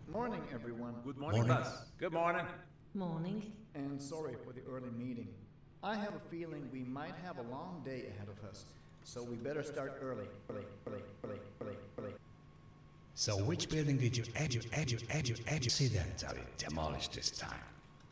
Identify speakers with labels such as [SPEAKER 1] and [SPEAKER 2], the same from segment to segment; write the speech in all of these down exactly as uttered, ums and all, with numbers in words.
[SPEAKER 1] Morning, everyone.
[SPEAKER 2] Good morning,
[SPEAKER 3] Morning.
[SPEAKER 2] Buzz. Good morning.
[SPEAKER 4] Morning.
[SPEAKER 1] And sorry for the early meeting. I have a feeling we might have a long day ahead of us, so we better start early. Early, early, early, early, early.
[SPEAKER 3] So which building did you add you add you add you add you accidentally demolish this time?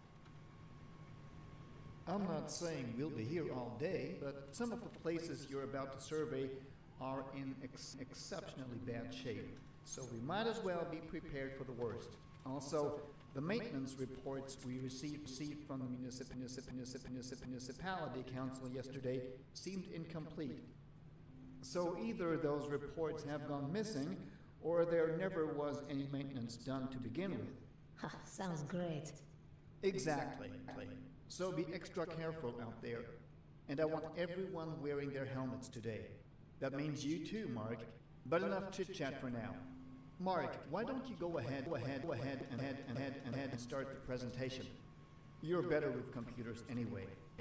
[SPEAKER 1] I'm not saying we'll be here all day, but some of the places you're about to survey are in ex exceptionally bad shape, so we might as well be prepared for the worst. Also, the maintenance reports we received, received from the municip municip municip municip municipality council yesterday seemed incomplete. So either those reports have gone missing, or there never was any maintenance done to begin with.
[SPEAKER 4] Ha, sounds great.
[SPEAKER 1] Exactly. So be extra careful out there. And I want everyone wearing their helmets today. That means you too, Mark. But enough chit-chat for now. Mark, why don't you go ahead, go ahead, go ahead, and head, and head, and head, and start the presentation. You're better with computers anyway.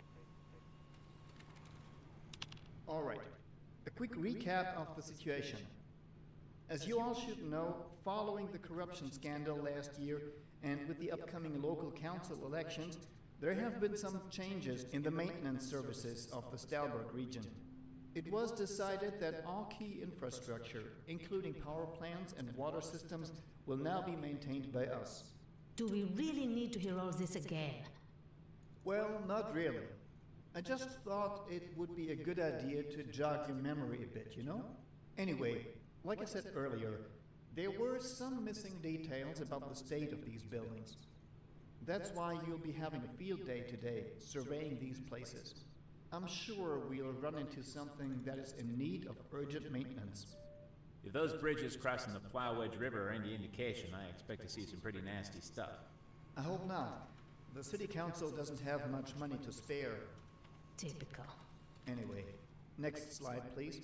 [SPEAKER 1] All right. A quick recap of the situation. As you all should know, following the corruption scandal last year and with the upcoming local council elections, there have been some changes in the maintenance services of the Stalberg region. It was decided that all key infrastructure, including power plants and water systems, will now be maintained by us.
[SPEAKER 4] Do we really need to hear all this again?
[SPEAKER 1] Well, not really. I just thought it would be a good idea to jog your memory a bit, you know? Anyway, like I said earlier, there were some missing details about the state of these buildings. That's why you'll be having a field day today, surveying these places. I'm sure we'll run into something that is in need of urgent maintenance.
[SPEAKER 2] If those bridges crossing the Plowedge River are any indication, I expect to see some pretty nasty stuff.
[SPEAKER 1] I hope not. The city council doesn't have much money to spare.
[SPEAKER 4] Typical.
[SPEAKER 1] Anyway, next slide, please.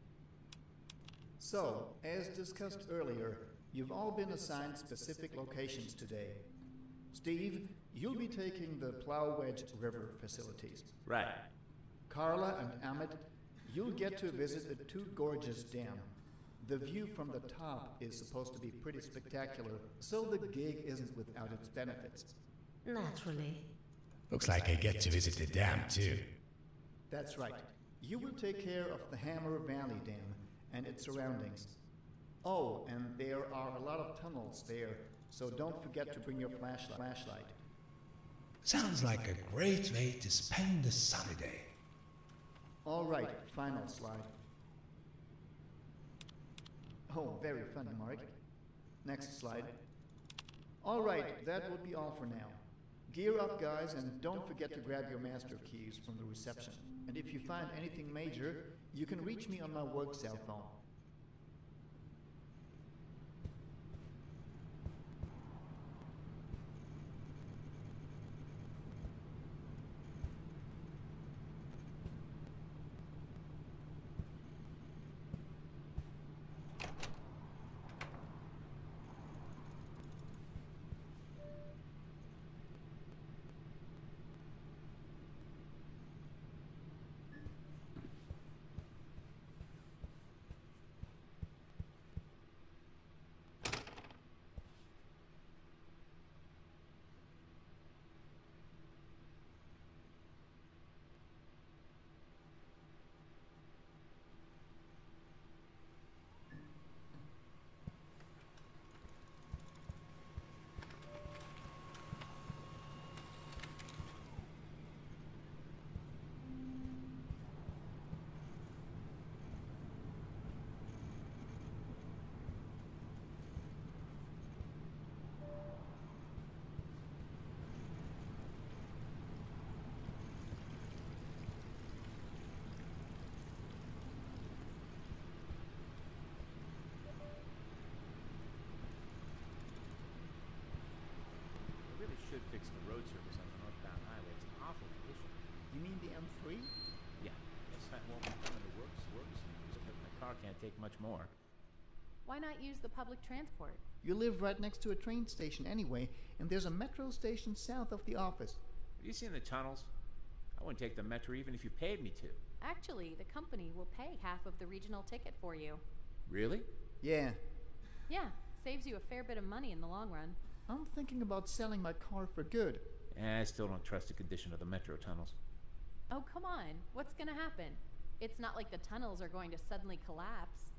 [SPEAKER 1] So, as discussed earlier, you've all been assigned specific locations today. Steve, you'll be taking the Plowedge River facilities.
[SPEAKER 2] Right.
[SPEAKER 1] Carla and Amit, you'll get to visit the Two Gorges Dam. The view from the top is supposed to be pretty spectacular, so the gig isn't without its benefits.
[SPEAKER 4] Naturally.
[SPEAKER 3] Looks like I get to visit the dam too.
[SPEAKER 1] That's right. You will take care of the Hammer Valley Dam and its surroundings. Oh, and there are a lot of tunnels there, so don't forget to bring your flashlight. flashlight.
[SPEAKER 3] Sounds like a great way to spend a sunny day.
[SPEAKER 1] All right, final slide. Oh, very funny, Mark. Next slide. All right, that would be all for now. Gear up, guys, and don't forget to grab your master keys from the reception. And if you find anything major, you can reach me on my work cell phone.
[SPEAKER 2] Should fix the road surface on the northbound highway. It's in awful condition.
[SPEAKER 1] You mean the M three?
[SPEAKER 2] Yeah, guess that won't be coming to works. Works. My car can't take much more.
[SPEAKER 5] Why not use the public transport?
[SPEAKER 1] You live right next to a train station anyway, and there's a metro station south of the office.
[SPEAKER 2] Have you seen the tunnels? I wouldn't take the metro even if you paid me to.
[SPEAKER 5] Actually, the company will pay half of the regional ticket for you.
[SPEAKER 2] Really?
[SPEAKER 1] Yeah.
[SPEAKER 5] Yeah, saves you a fair bit of money in the long run.
[SPEAKER 1] I'm thinking about selling my car for good.
[SPEAKER 2] Eh, I still don't trust the condition of the metro tunnels.
[SPEAKER 5] Oh, come on. What's gonna happen? It's not like the tunnels are going to suddenly collapse.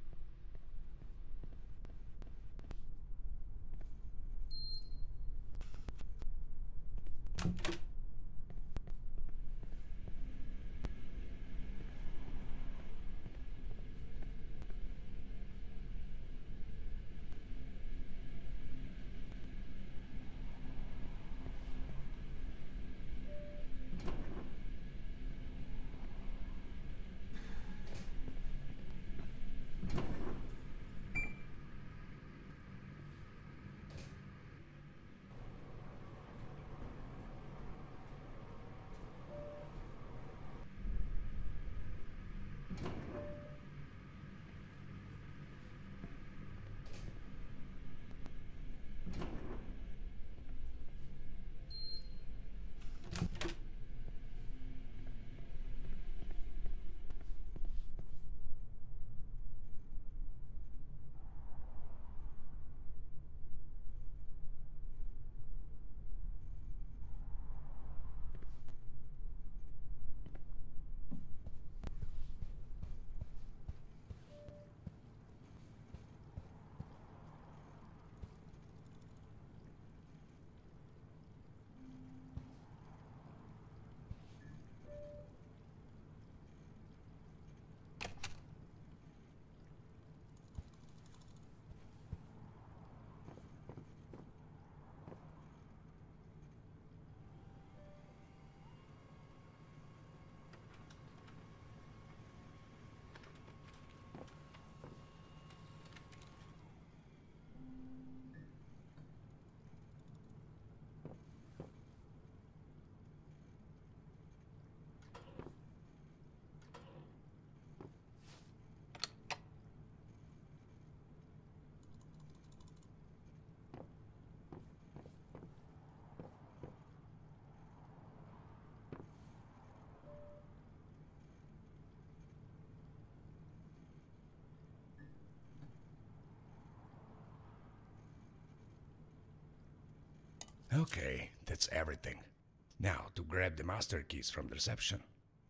[SPEAKER 3] Okay, that's everything. Now to grab the master keys from the reception.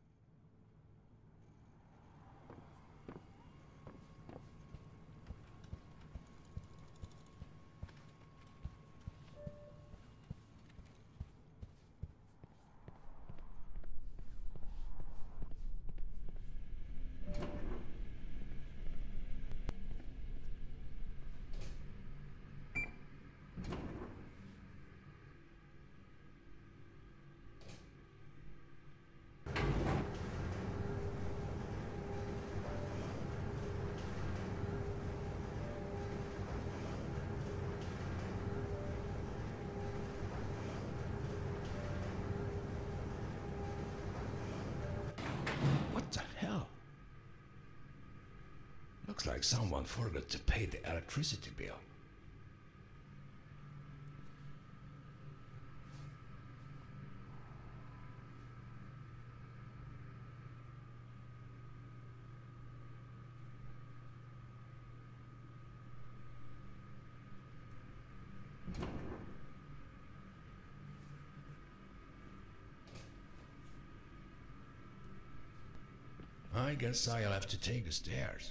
[SPEAKER 3] What the hell? Looks like someone forgot to pay the electricity bill. I guess I'll have to take the stairs.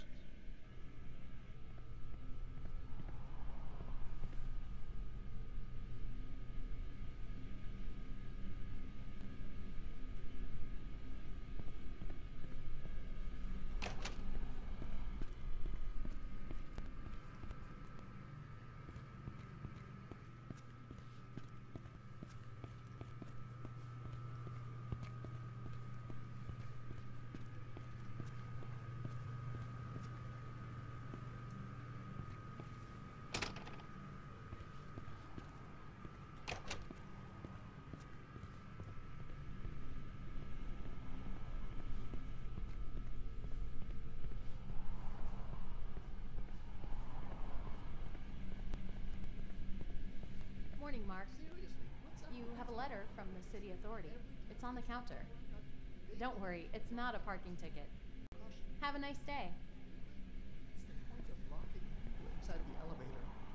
[SPEAKER 5] Morning, Mark. You have a letter from the city authority. It's on the counter. Don't worry, it's not a parking ticket. Have a nice day.
[SPEAKER 1] What's the point of locking people inside the elevator?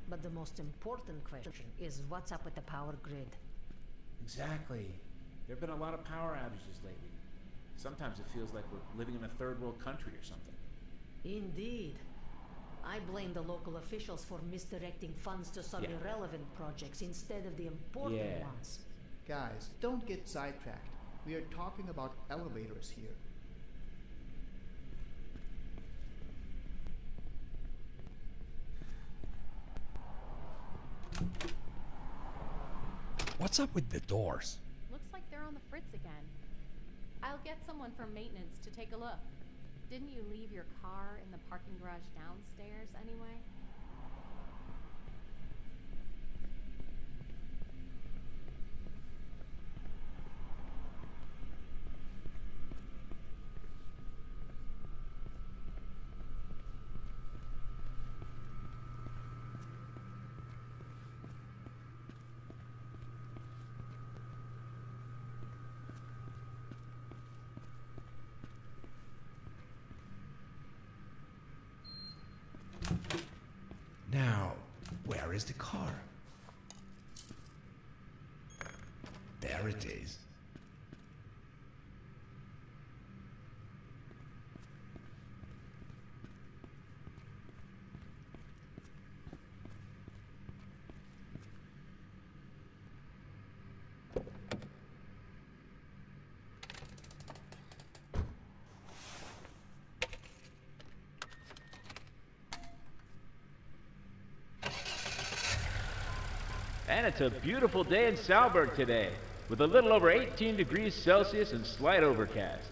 [SPEAKER 4] But the most important question is what's up with the power grid?
[SPEAKER 2] Exactly. There have been a lot of power outages lately. Sometimes it feels like we're living in a third world country or something.
[SPEAKER 4] Indeed. I blame the local officials for misdirecting funds to some
[SPEAKER 2] Yeah.
[SPEAKER 4] irrelevant projects instead of the important
[SPEAKER 2] Yeah.
[SPEAKER 4] ones.
[SPEAKER 1] Guys, don't get sidetracked. We are talking about elevators here.
[SPEAKER 3] What's up with the doors?
[SPEAKER 5] Looks like they're on the fritz again. I'll get someone from maintenance to take a look. Didn't you leave your car in the parking garage downstairs anyway?
[SPEAKER 3] Now, where is the car? There it is.
[SPEAKER 2] And it's a beautiful day in Salberg today, with a little over eighteen degrees Celsius and slight overcast.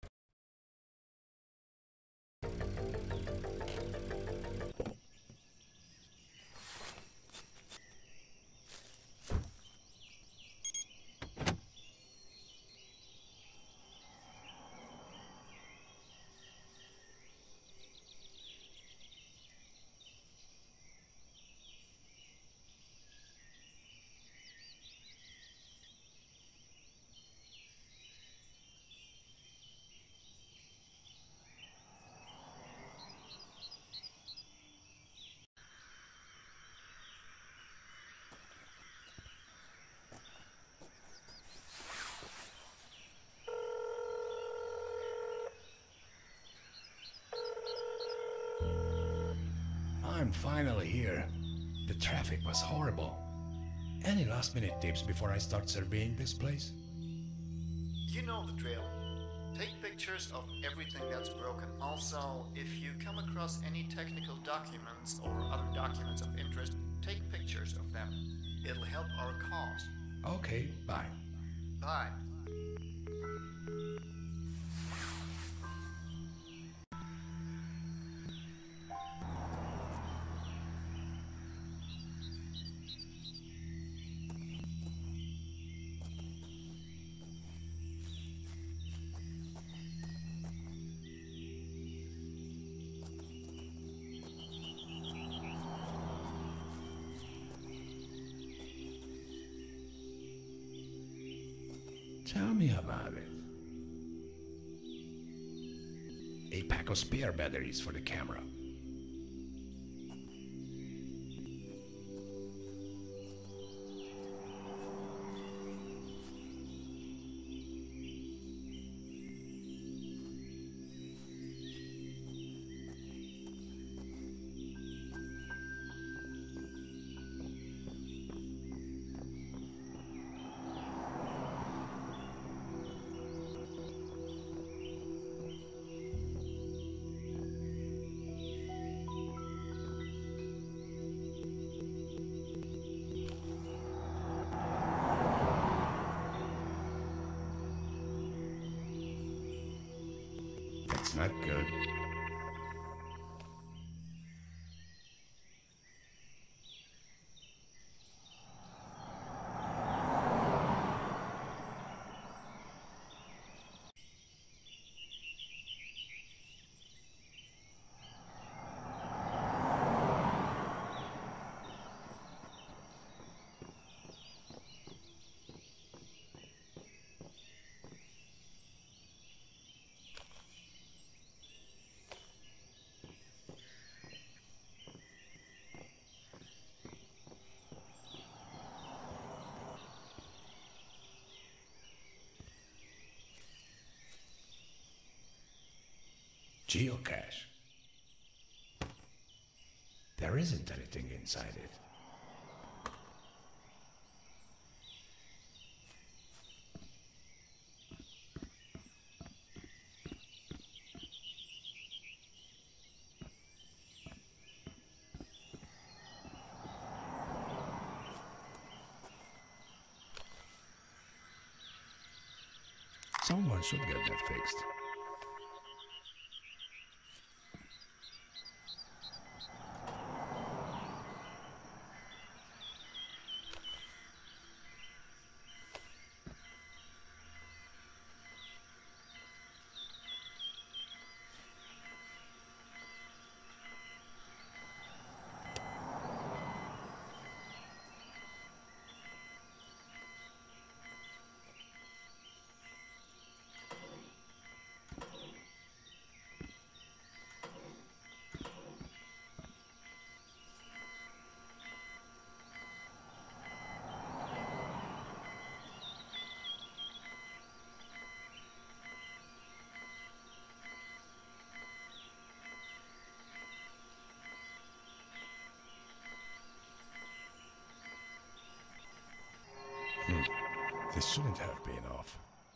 [SPEAKER 3] I'm finally here. The traffic was horrible. Any last minute tips before I start surveying this place?
[SPEAKER 1] You know the drill. Take pictures of everything that's broken. Also, if you come across any technical documents or other documents of interest, take pictures of them. It'll help our cause.
[SPEAKER 3] Okay, bye.
[SPEAKER 1] Bye.
[SPEAKER 3] Tell me about it. A pack of spare batteries for the camera. That's not good. geocache. There isn't anything inside it. Someone should get that fixed. This shouldn't have been off.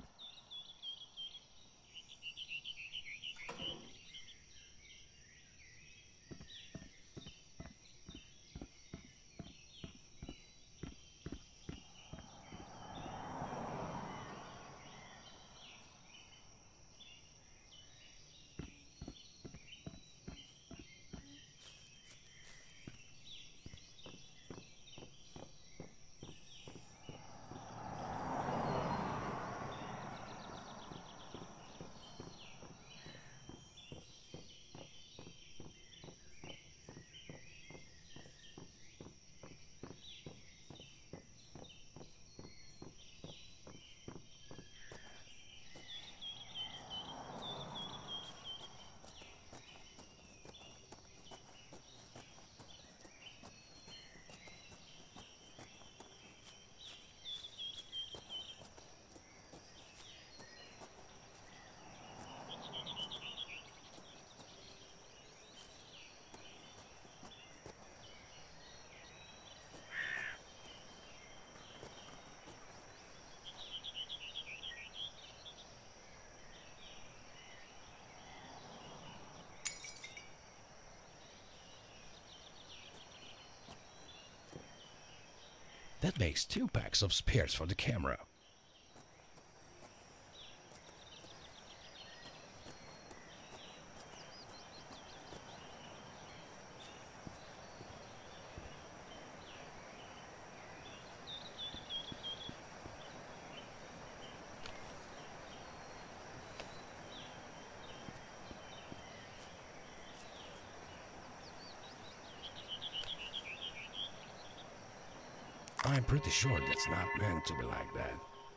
[SPEAKER 3] That makes two packs of spares for the camera. I'm pretty sure that's not meant to be like that.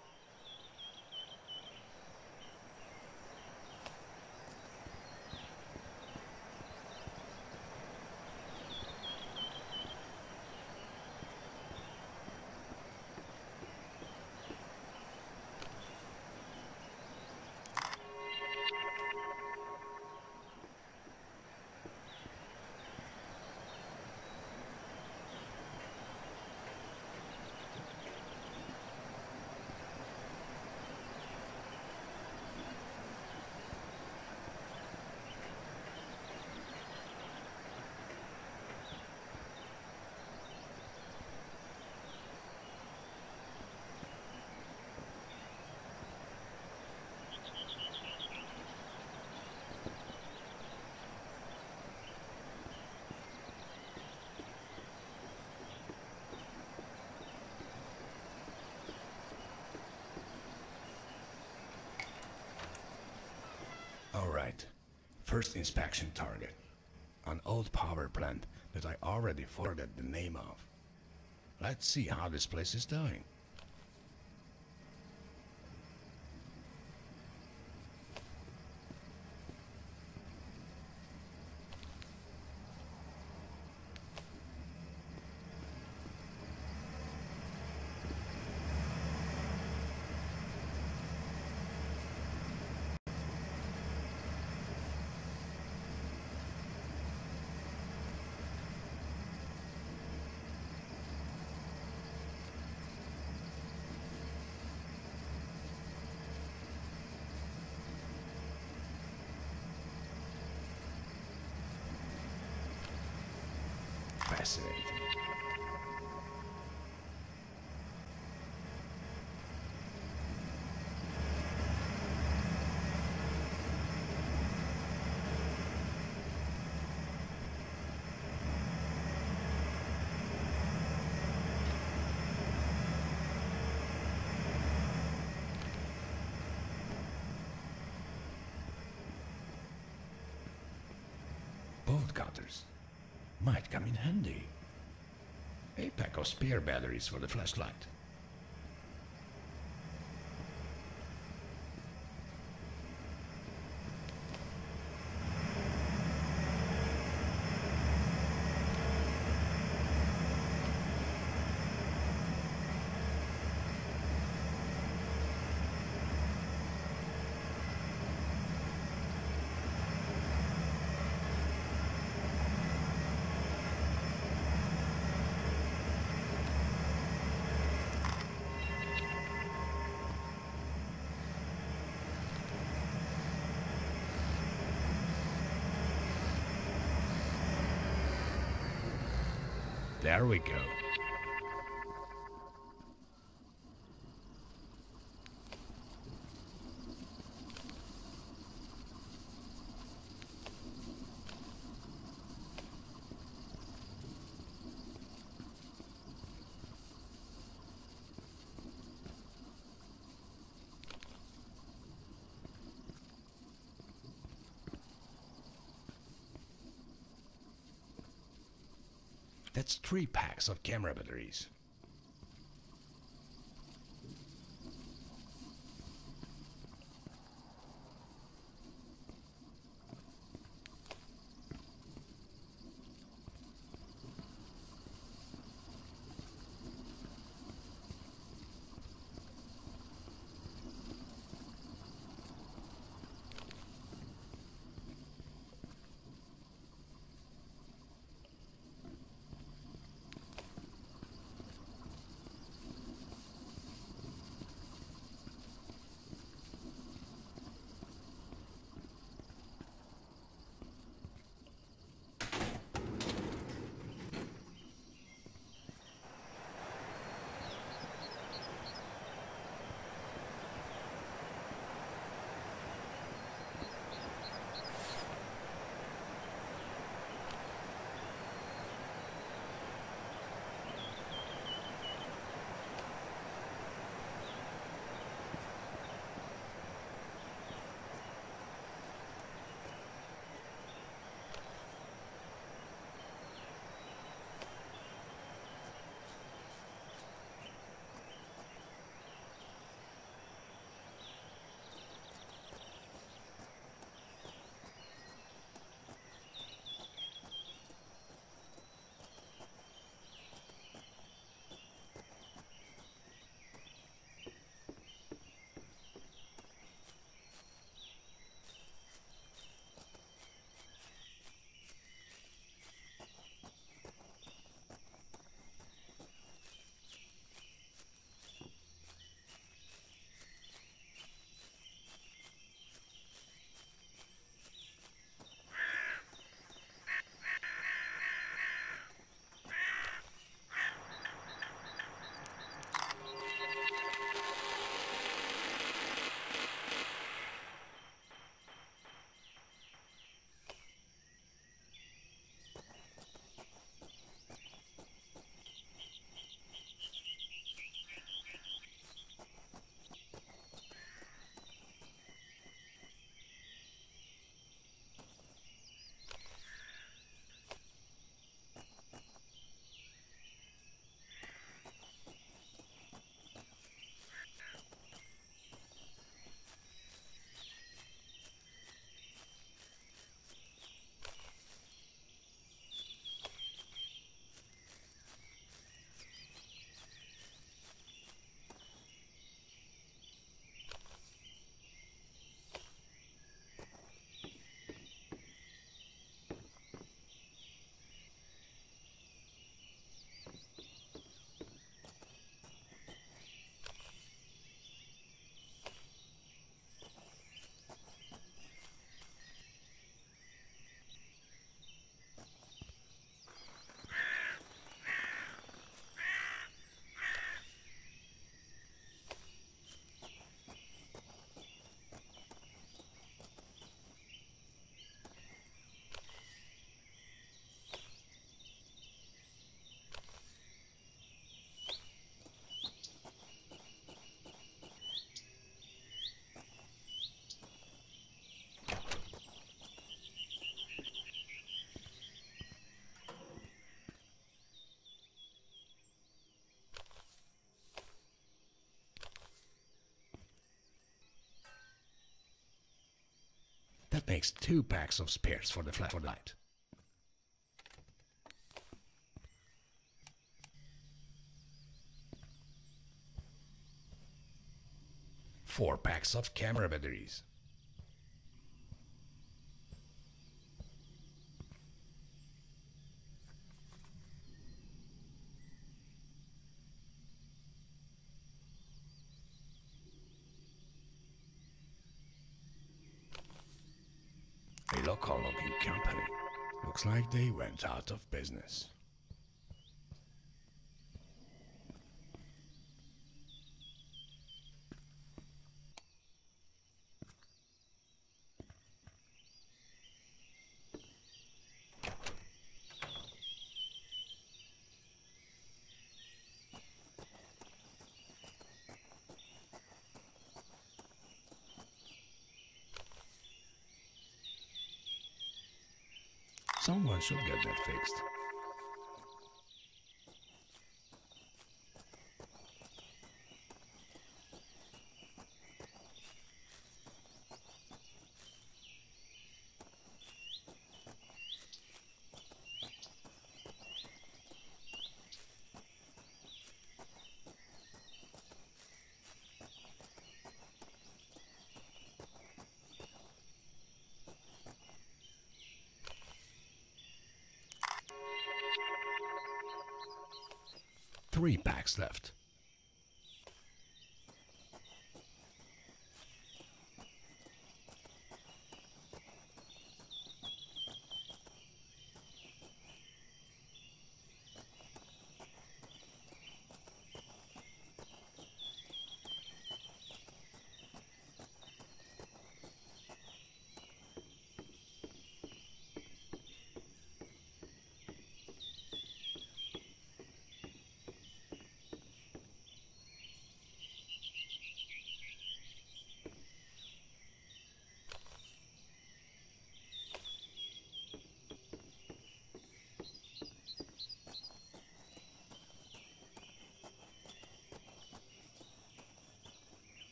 [SPEAKER 3] Alright, first inspection target. An old power plant that I already forgot the name of. Let's see how this place is doing. fascinating. Bolt cutters might come in handy. A pack of spare batteries for the flashlight. There we go. That's three packs of camera batteries. takes two packs of spares for the flashlight. Four packs of camera batteries. A local logging company. Looks like they went out of business. Someone should get that fixed. Three packs left.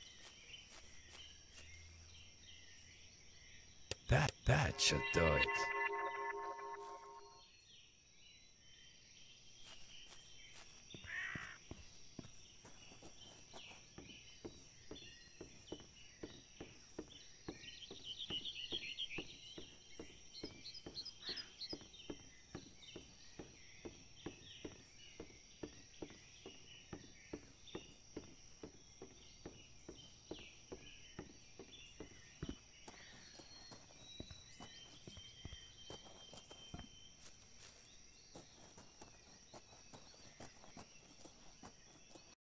[SPEAKER 3] That, that should do it.